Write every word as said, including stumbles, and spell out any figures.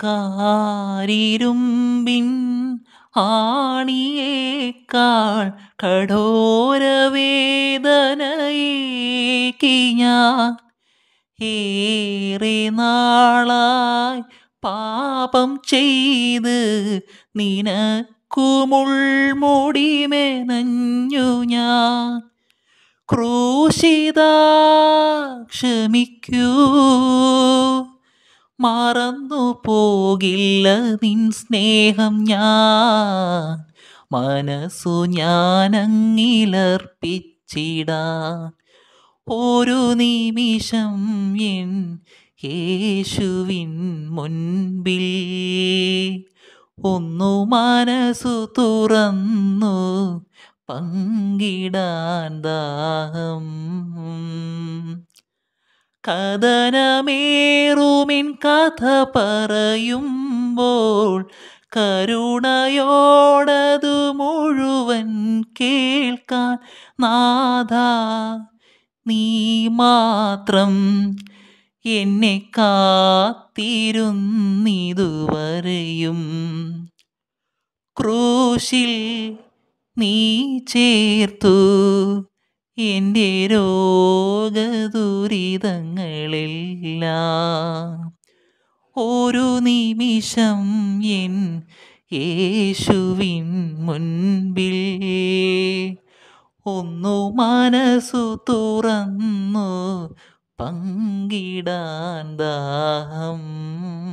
കാരിരുമ്പിൻ ആണിയേക്കാൾ കഠോരവേദനയേകി ഞാൻ ഏറെ നാളായി പാപം ചെയ്ത് നിനക്കു മുൾമുടി മെനഞ്ഞു ഞാൻ. ക്രൂശിതാ ക്ഷമിക്കൂ, മറന്നു പോകില്ല നിൻ സ്നേഹം ഞാൻ. മനസ്സു ഞാനങ്ങിലർപ്പിച്ചിടാൻ ഒരു നിമിഷം എൻ യേശുവിൻ മുൻപിൽ. ഒന്നു മനസ്സു തുറന്നു പങ്കിടാൻ ദാഹം. കഥനമേറുമിൻ കഥ പറയുമ്പോൾ കരുണയോടതു മുഴുവൻ കേൾക്കാൻ നാഥാ നീ മാത്രം എന്നെ കാത്തിരുന്നിതുവരെയും. ക്രൂശിൽ നീ ചേർത്തു എൻ്റെ രോഗദുരിതങ്ങളെല്ലാം. ഒരു നിമിഷം എൻ യേശുവിൻ മുൻപിൽ ഒന്നു മനസ്സു തുറന്നു പങ്കിടാൻ ദാഹം.